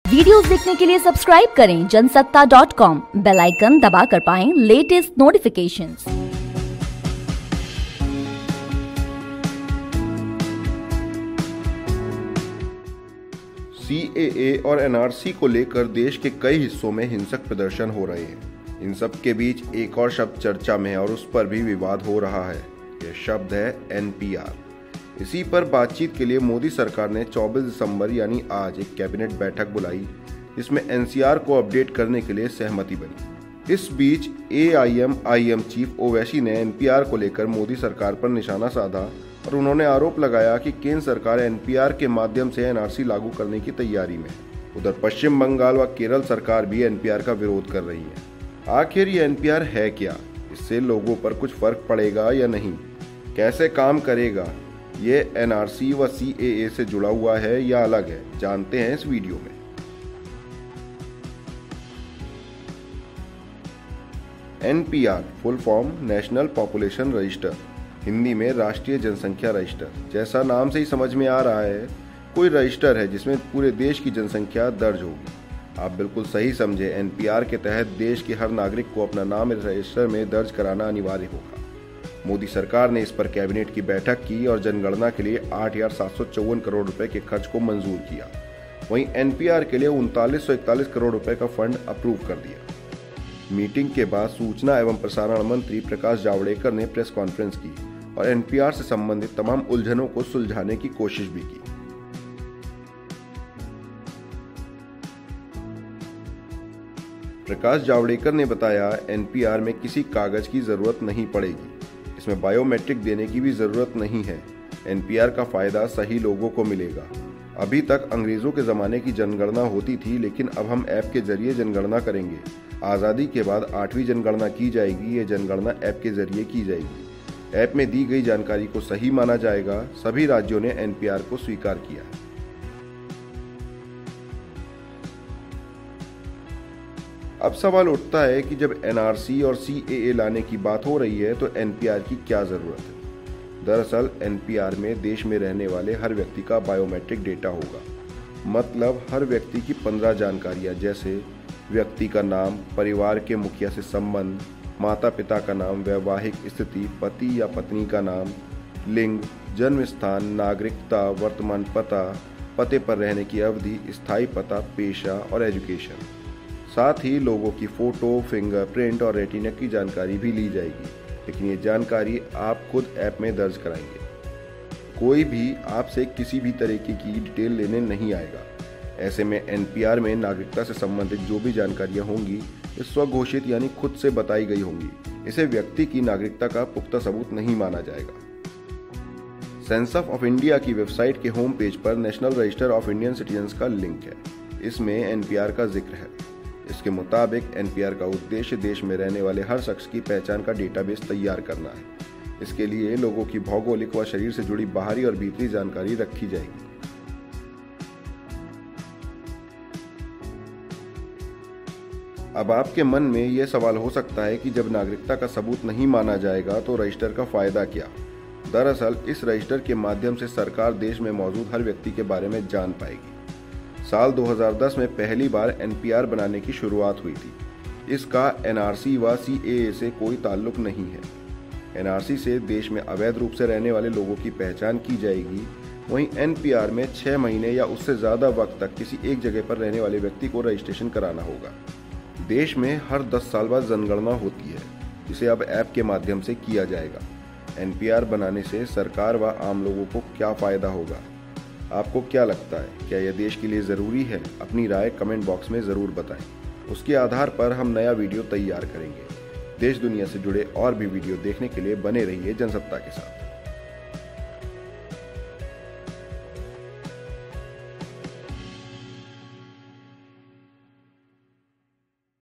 Videos देखने के लिए सब्सक्राइब करें जनसत्ता.com, बेल आइकन दबाकर पाएं लेटेस्ट नोटिफिकेशंस। सीएए और एनआरसी को लेकर देश के कई हिस्सों में हिंसक प्रदर्शन हो रहे हैं। इन सब के बीच एक और शब्द चर्चा में है और उस पर भी विवाद हो रहा है। यह शब्द है एनपीआर। इसी पर बातचीत के लिए मोदी सरकार ने 24 दिसंबर यानी आज एक कैबिनेट बैठक बुलाई, जिसमें एनसीआर को अपडेट करने के लिए सहमति बनी। इस बीच एआईएम चीफ ओवैसी ने एनपीआर को लेकर मोदी सरकार पर निशाना साधा और उन्होंने आरोप लगाया कि केंद्र सरकार एनपीआर के माध्यम से एनआरसी लागू करने की तैयारी में है। उधर पश्चिम बंगाल व केरल सरकार भी एनपीआर का विरोध कर रही है। आखिर ये एनपीआर है क्या? इससे लोगों पर कुछ फर्क पड़ेगा या नहीं? कैसे काम करेगा? ये एनआरसी व सीएए से जुड़ा हुआ है या अलग है? जानते हैं इस वीडियो में। NPR full form national population register, Hindi में राष्ट्रीय जनसंख्या रजिस्टर। जैसा नाम से ही समझ में आ रहा है, कोई रजिस्टर है जिसमें पूरे देश की जनसंख्या दर्ज होगी। आप बिल्कुल सही समझे। एनपीआर के तहत देश के हर नागरिक को अपना नाम इस रजिस्टर में दर्ज कराना अनिवार्य होगा। मोदी सरकार ने इस पर कैबिनेट की बैठक की और जनगणना के लिए 8,754 करोड़ रुपए के खर्च को मंजूर किया। वहीं एनपीआर के लिए 3941 करोड़ रुपए का फंड अप्रूव कर दिया। मीटिंग के बाद सूचना एवं प्रसारण मंत्री प्रकाश जावड़ेकर ने प्रेस कॉन्फ्रेंस की और एनपीआर से संबंधित तमाम उलझनों को सुलझाने की कोशिश भी की। प्रकाश जावड़ेकर ने बताया, एनपीआर में किसी कागज की जरूरत नहीं पड़ेगी। इसमें बायोमेट्रिक देने की भी जरूरत नहीं है। एनपीआर का फायदा सही लोगों को मिलेगा। अभी तक अंग्रेजों के जमाने की जनगणना होती थी, लेकिन अब हम ऐप के जरिए जनगणना करेंगे। आज़ादी के बाद 8वीं जनगणना की जाएगी। ये जनगणना ऐप के जरिए की जाएगी। ऐप में दी गई जानकारी को सही माना जाएगा। सभी राज्यों ने एनपीआर को स्वीकार किया है। अब सवाल उठता है कि जब एनआरसी और सीएए लाने की बात हो रही है तो एनपीआर की क्या जरूरत है? दरअसल एनपीआर में देश में रहने वाले हर व्यक्ति का बायोमेट्रिक डेटा होगा। मतलब हर व्यक्ति की 15 जानकारियां, जैसे व्यक्ति का नाम, परिवार के मुखिया से संबंध, माता पिता का नाम, वैवाहिक स्थिति, पति या पत्नी का नाम, लिंग, जन्म स्थान, नागरिकता, वर्तमान पता, पते पर रहने की अवधि, स्थायी पता, पेशा और एजुकेशन। साथ ही लोगों की फोटो, फिंगरप्रिंट और रेटिना की जानकारी भी ली जाएगी, लेकिन ये जानकारी आप खुद ऐप में दर्ज कराएंगे। कोई भी आपसे किसी भी तरीके की डिटेल लेने नहीं आएगा। ऐसे में एनपीआर में नागरिकता से संबंधित जो भी जानकारियां होंगी, ये स्वघोषित यानी खुद से बताई गई होंगी। इसे व्यक्ति की नागरिकता का पुख्ता सबूत नहीं माना जाएगा। सेंसस ऑफ इंडिया की वेबसाइट के होम पेज पर national register of Indian citizens का लिंक है। इसमें एनपीआर का जिक्र है। इसके मुताबिक एनपीआर का उद्देश्य देश में रहने वाले हर शख्स की पहचान का डेटाबेस तैयार करना है। इसके लिए लोगों की भौगोलिक व शरीर से जुड़ी बाहरी और भीतरी जानकारी रखी जाएगी। अब आपके मन में यह सवाल हो सकता है कि जब नागरिकता का सबूत नहीं माना जाएगा तो रजिस्टर का फायदा क्या? दरअसल इस रजिस्टर के माध्यम से सरकार देश में मौजूद हर व्यक्ति के बारे में जान पाएगी। साल 2010 में पहली बार एनपीआर बनाने की शुरुआत हुई थी। इसका एनआरसी व सीएए से कोई ताल्लुक नहीं है। एनआरसी से देश में अवैध रूप से रहने वाले लोगों की पहचान की जाएगी। वहीं एनपीआर में 6 महीने या उससे ज़्यादा वक्त तक किसी एक जगह पर रहने वाले व्यक्ति को रजिस्ट्रेशन कराना होगा। देश में हर 10 साल बाद जनगणना होती है, जिसे अब ऐप के माध्यम से किया जाएगा। एनपीआर बनाने से सरकार व आम लोगों को क्या फ़ायदा होगा? आपको क्या लगता है? क्या यह देश के लिए ज़रूरी है? अपनी राय कमेंट बॉक्स में ज़रूर बताएं। उसके आधार पर हम नया वीडियो तैयार करेंगे। देश दुनिया से जुड़े और भी वीडियो देखने के लिए बने रहिए जनसत्ता के साथ।